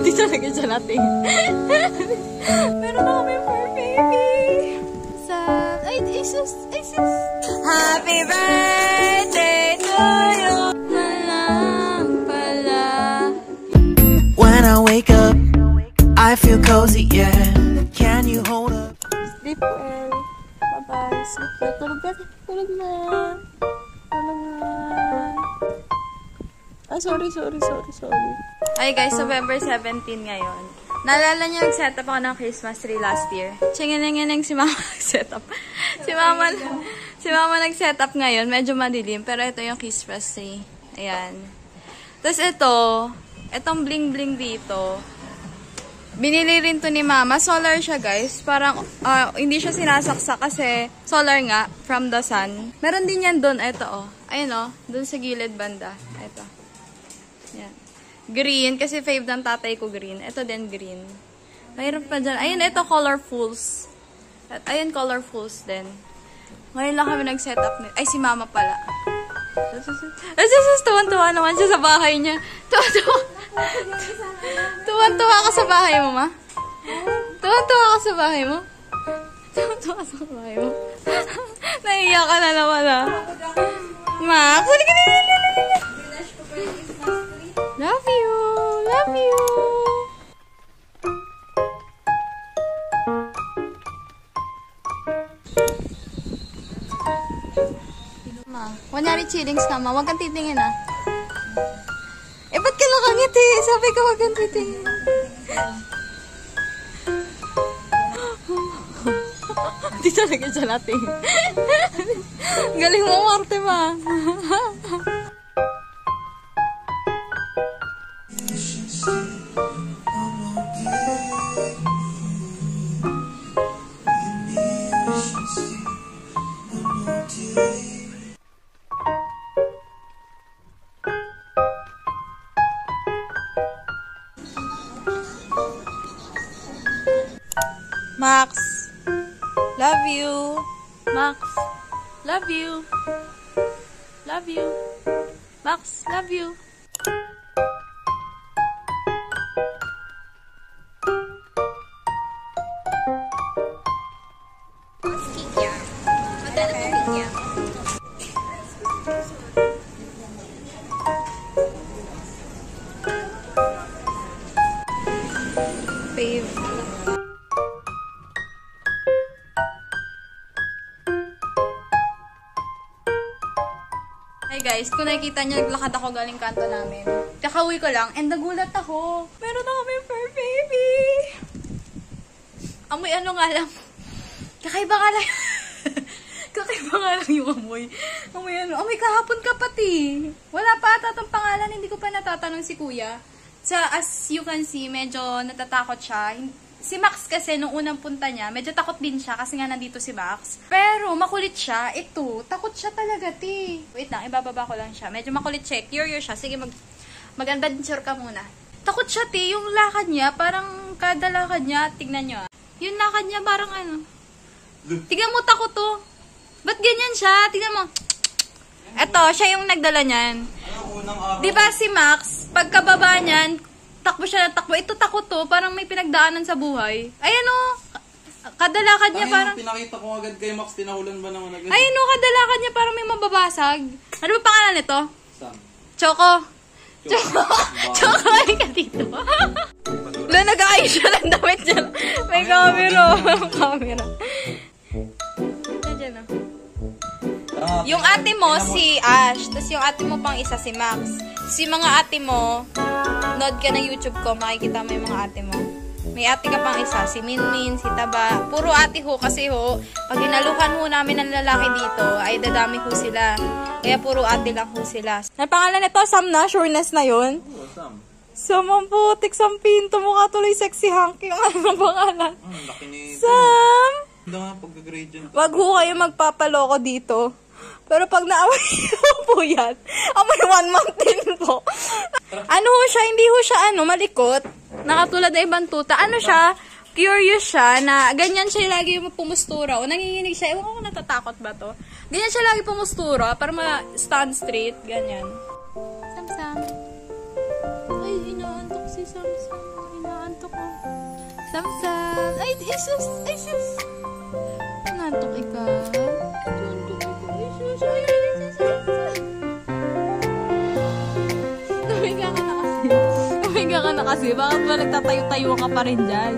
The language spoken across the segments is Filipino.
Di talaga siya natin. Meron na kami for baby. Ay, Jesus. Happy birthday to you. Malang pala. When I wake up, I feel cozy, yeah. Can you hold up? Sleep well. Bye-bye. Sleep well. Tulog na. Ah, sorry. Ay guys, November 17 ngayon. Naalala niyo, nag-setup ako ng Christmas tree last year. Tsinginang si Mama nag-setup. Si Mama nag-setup ngayon. Medyo madilim, pero ito yung Christmas tree. Ayan. Tapos itong bling-bling dito. Binili rin to ni Mama. Solar siya, guys. Parang, hindi siya sinasaksak kasi solar nga, from the sun. Meron din yan doon. Ito, Ayun, doon sa gilid banda. Ito. Yan. Green, kasi fave ng tatay ko green. Ito din green. Mayroon pa dyan. Ayun, ito colorfuls. At ayun, colorfuls din. Ngayon lang kami nag-setup nito. Ay, si Mama pala. Tuwan-tuwa naman siya sa bahay niya. Tuwan-tuwa ka sa bahay mo, Ma? Tuwan-tuwa ka sa bahay mo? Tuwan-tuwa ka sa bahay mo? Naiiyak ka na naman, Ma, kulit ka na. Love you. Ma, kunyari chillings ka, Ma. Huwag kang titingin, Eh, ba't ka nakangiti? Sabi ko, huwag kang titingin. Hindi talaga siya natin. Galing mo, Marte, Ma. Max, love you. Max, love you. Love you. Max, love you. Fave. Hi guys, kung nakikita niyo, naglakad ako galing kanto namin. Kakauwi ko lang, and nagulat ako. Meron na kami fur baby! Amoy ano nga lang. Kakaiba nga lang. Kakaiba nga lang yung amoy. Amoy ano. Amoy kahapon ka pati. Wala pa ata itong pangalan, hindi ko pa natatanong si kuya. As you can see, medyo natatakot siya. Si Max kasi, nung unang punta niya, medyo takot din siya kasi nga nandito si Max. Pero, makulit siya. Ito, takot siya talaga, ti. Wait lang, ibababa ko lang siya. Medyo makulit siya. Curious siya. Sige, mag-adventure ka muna. Takot siya, ti. Yung lakad niya, parang kada lakad niya, tignan niyo. Yung lakad niya, parang ano. Tignan mo, takot to. Ba't ganyan siya? Tignan mo. Eto, siya yung nagdala niyan. Diba si Max, pagkababa niyan, takbo siya ng takbo. Ito takot to, parang may pinagdaanan sa buhay. Ayan o, kadalakad niya parang... Pinakita ko agad kay Max, tinahulan ba naman agad? Ayan o, kadalakad niya parang may mababasag. Ano ba pangalan nito? Sam. Choco. Choco, ay ka dito. Wala, nag-aayos siya ng damit dyan. May camera. Camera. Diyan o. Yung ate mo, si Ash. Tapos yung ate mo pang isa, si Max. Si mga ate mo, nod ka ng YouTube ko, makikita mo yung mga ate mo. May ate ka pang isa, si Minmin, si Taba. Puro ate ho, kasi ho, pag hinalukan ho namin ng lalaki dito, ay dadami ho sila. Kaya puro ate lang ho sila. Ang pangalan nito, Sam na? Sureness na yun? Oo, Sam. Sam, ang putik, Sam Pinto. Mukha tuloy sexy Hanky. Ang ano ng pangalan? Laki ni... Sam! Hindi nga, pag-grade yun. Wag ho kayo magpapaloko dito. Pero pag naaway po yan, amoy 1 month din po. Ano ho siya, hindi ho siya malikot. Nakatulad na ibang tuta. Ano siya, curious siya na ganyan siya lagi yung pumustura. O nanginginig siya, ewan ko kung natatakot ba to. Ganyan siya lagi pumustura para ma-stand straight, ganyan. Sam-sam. Ay, inaantok si Sam-sam. Naantok ko. Samsam. Ay, isus. Ay, sus. Naantok ikaw. Naantok ikaw. Ay, sus. Ay, sus. Tumiga ka na kasi. Tumiga ka na kasi. Bakit ba nagtatayo-tayo ka pa rin dyan?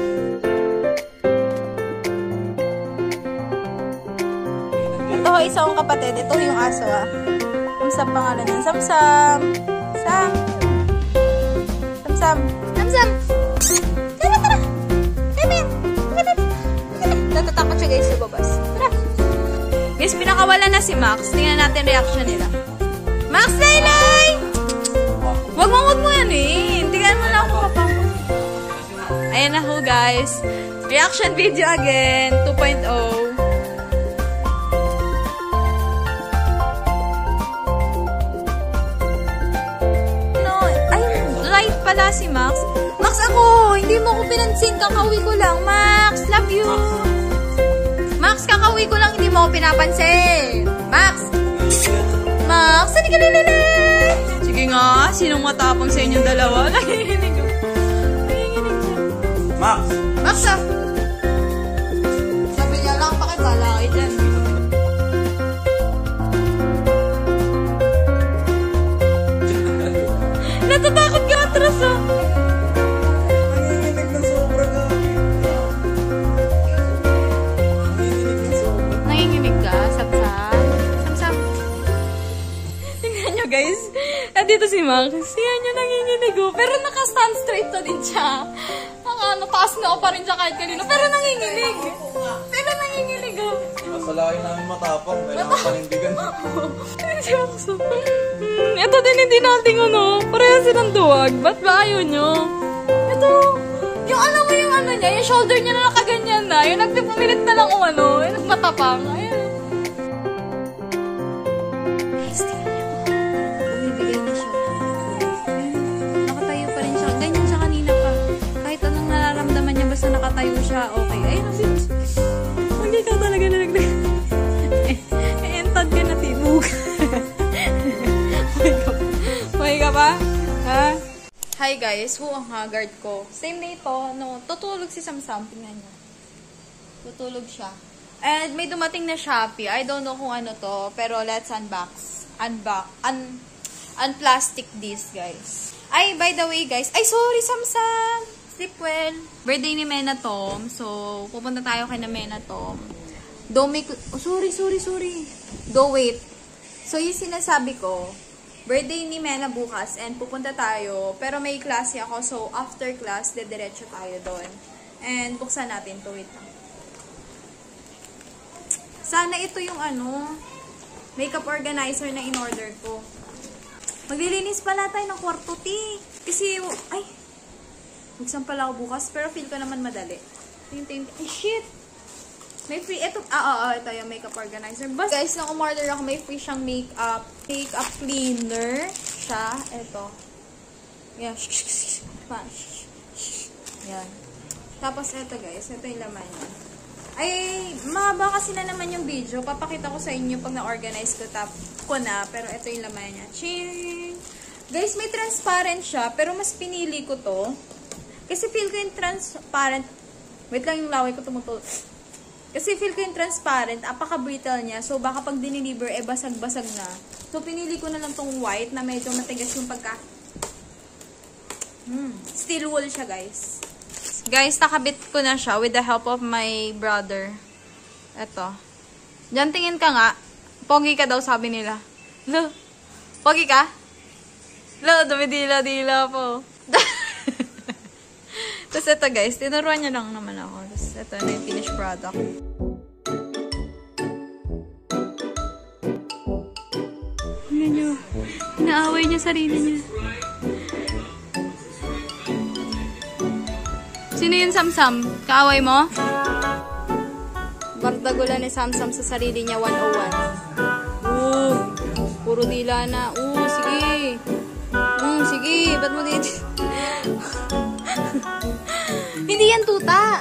Ito ho, isa kong kapatid. Ito yung aso ah. Samsam pangalan niya. Samsam. Sam. Samsam. Samsam. Tara, tara. Come here. Natatakot siya guys sa babas. Tara. Guys, pinakawalan na si Max. Tingnan natin reaction nila. Max, Laylay! Wag mo yan eh. Tingnan mo lang ako kapag. Ayan na ho guys. Reaction video again. 2.0. Pala si Max. Max, ako! Hindi mo ko pinansin. Kakauwi ko lang. Max, love you. Max, kakauwi ko lang. Hindi mo ko pinapansin. Max! Max, saan ka nililay? Sige nga. Sinong matapang sa inyong dalawa? Nanginginig ko. Nanginginig siya. Max! Max, ah! Sabi niya lang, pakibala kayo dyan. Natatakot ka atras ah. Nanginginig ng sobra ka. Nanginginig ka, Samsam? Samsam? Tingnan nyo guys. Dito si Max. Yan niya nanginginig oh. Pero naka-stand straight to din siya. Taas na pa rin siya kahit kanino. Pero nanginginig. Pero nanginginig oh. Masalain namin matapang. Kailangan panindigan. Ito din hindi natin ano. Pareha silang duwag. Ba't ba ayaw nyo? Ito. Yung alam mo yung ano niya. Yung shoulder niya na nakaganyan na. Yung nagpipumilit na lang kung ano. Yung nagmatapang. Ayan. Guys, tingnan niyo. Bumibigay na siya. Nakatayo pa rin siya. Ganyan siya kanina pa. Kahit anong nararamdaman niya. Basta nakatayo siya. Okay. Ayun. Hindi ka talaga nalagdag. Entad ka na tibug. May ka pa? Ha? Hi guys, ang haggard ko. Same na ito, no? Tutulog si Samsam, tingnan niyo. Tutulog siya. And may dumating na Shopee. I don't know kung ano to, pero let's unbox. Unplastic this, guys. Ay, by the way, guys. Ay, sorry, Samsam. Sleep well. Birthday ni Mena Tom. So, pupunta tayo kay na Mena Tom. Sorry. Wait. So, yung sinasabi ko, birthday ni Mena bukas and pupunta tayo. Pero may klase ako. So, after class, dediretso tayo doon. And buksan natin to. Wait lang. Sana ito yung makeup organizer na in-order ko. Maglilinis pala tayo ng kwarto, ti. Kasi, buksan pala ako bukas. Pero feel ko naman madali. Shit! May free, ito yung makeup organizer. Basta, guys, nung umorder ako, may free siyang makeup cleaner siya. Ito. Yan. Yan. Tapos, ito guys, ito yung laman niya. Ay, mahaba kasi na naman yung video. Papakita ko sa inyo pag na-organize ko na. Pero ito yung laman niya. Ching! Guys, may transparent siya, pero mas pinili ko to. Kasi feel ko yung transparent. Wait lang, yung laway ko tumutulog. Kasi feel ko yung transparent, apaka-brittle niya. So, baka pag diniliver, basag-basag na. So, pinili ko na lang tong white na medyo matigas yung pagka... Steel wool siya, guys. Guys, nakabit ko na siya with the help of my brother. Eto. Diyan, tingin ka nga. Pogi ka daw, sabi nila. Lo, pogi ka? Lo, dumidila-dila po. Tapos ito guys, tinuruan niya lang naman ako. Tapos ito na yung finished product. Tingnan nyo. Inaaway niya sarili niya. Sino yun, Samsam? Kaaway mo? Bardagulan ni Samsam sa sarili niya, 101. Puro dila na. Sige. Sige. Ba't mo dito? Hindi yan tuta.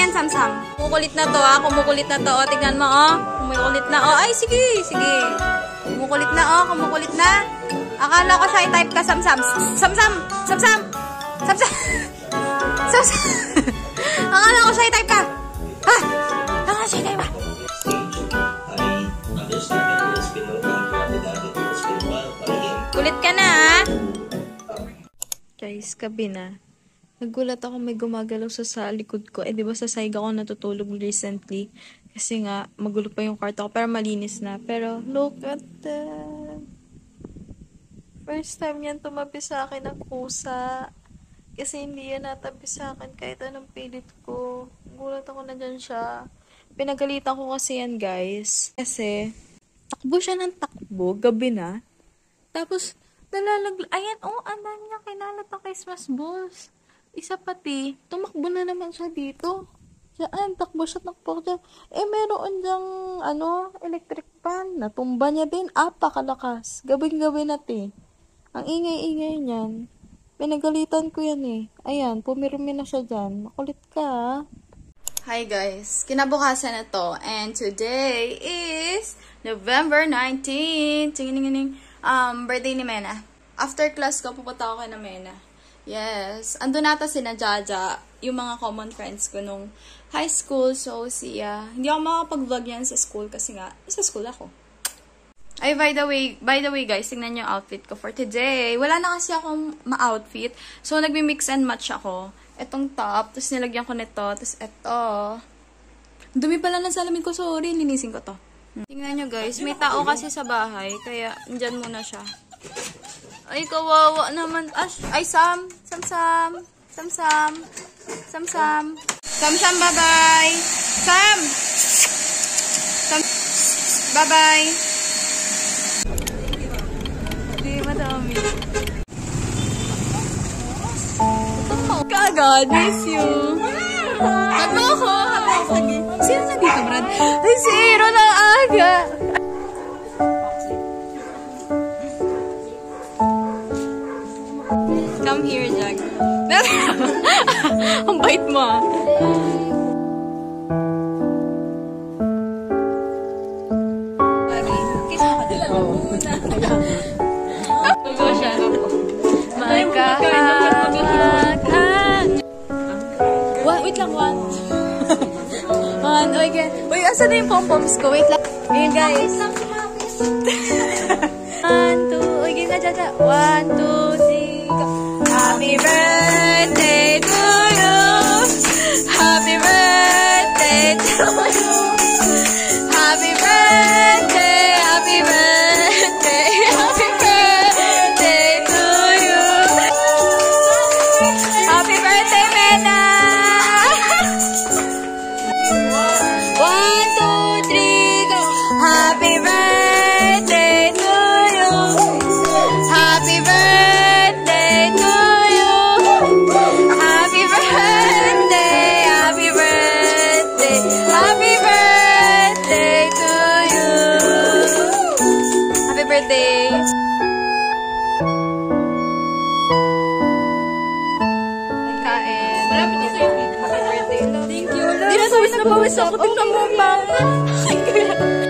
yan, Samsam. Kumukulit na to, ah. Kumukulit na to. O, tignan mo, oh. Kumukulit na. Oh, ay, sige, sige. Kumukulit na, oh. Kumukulit na. Akala ko siya i-type ka, Samsam. Samsam! Samsam! Samsam! Samsam! Akala ko siya i-type ka. Ha? Akala siya i-type ka. Kulit ka na, ah. Guys, gabi na. Nagulat ako may gumagalaw sa likod ko. Eh, di ba sa side ako natutulog recently? Kasi nga, magulo pa yung kwarto ko. Pero malinis na. Pero, look at that. First time yan tumabi sa akin ng kusa. Kasi hindi yan natabi sa akin kahit anong pilit ko. Gulat ako na dyan siya. Pinagalitan ko kasi yan, guys. Kasi, takbo siya ng takbo. Gabi na. Tapos, ayan, oh, ang dami niya kinalat ng Christmas balls. Isa pati, tumakbo na naman siya dito. Diyan, takbo dyan. Eh, meron dyang, electric fan. Natumba niya din. Apakalakas. Gabing-gabi natin. Ang ingay-ingay niyan. Pinagalitan ko yan eh. Ayan, pumirmi na siya dyan. Makulit ka. Hi guys. Kinabukasan na to. And today is November 19. Tingin-tingin. Birthday ni Mena. After class ko, pupunta ako kay na Mena. Yes. Andun nata sina Jaja, yung mga common friends ko nung high school. So, hindi ako makapag-vlog yan sa school kasi nga, sa school ako. Ay, by the way guys, tingnan yung outfit ko for today. Wala na kasi akong ma-outfit. So, nagmi-mix and match ako. Etong top, tapos nilagyan ko nito, tapos eto. Dumi pala ng salamin ko, sorry, linisin ko to. Tingnan nyo guys, may tao kasi sa bahay, kaya andyan muna siya. Ay, kawawa naman. Ay, Sam, bye-bye. Sam! Bye-bye. Hindi, madami. Kagad, miss you. Hato ako. Sige. Sino na dito, Brad? Ay, si Hero na aga. Come here, Jack. Ang bait mo, ah. Kiss mo ka din. Tugo siya. Wait lang, one. Okay. Uy, asa na yung pom-poms ko? Wait lang. Ayan, guys. 1, 2. Uy, game na, Jaja. 1, 2, 3, go. Happy birthday to you. Happy birthday to you. Happy birthday, happy birthday, happy birthday to you. Happy birthday, Mena. 1, 2, 3, go. Happy birthday to you. Happy birthday to you. Happy birthday, happy birthday, happy birthday to you. Happy birthday. Kain. Malapit na sa'yo. Happy birthday. Thank you. Di na pawis ako. Tingnan mo, ma'am.